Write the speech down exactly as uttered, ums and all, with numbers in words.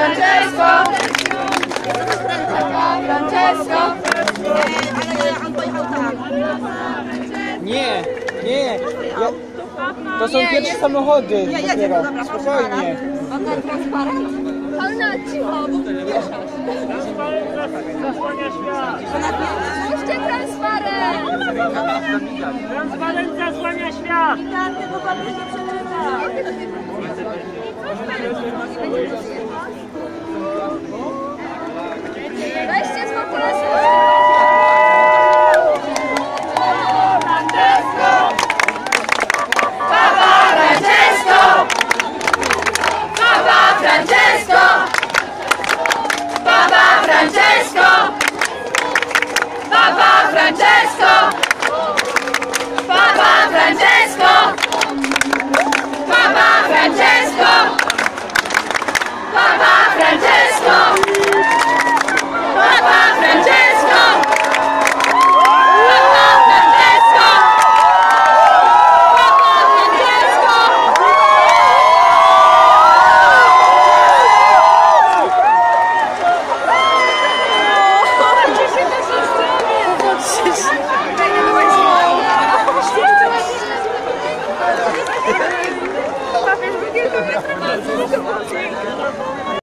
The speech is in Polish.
Francesco! Francesco! Nie, nie, ja, to są pierwsze samochody dopiero, spokojnie. Anna, cicho, bo mieszasz. Zasłania świat! Puśćcie transparent! Transparent zasłania świat! Tak, tego pan nie przeczyta.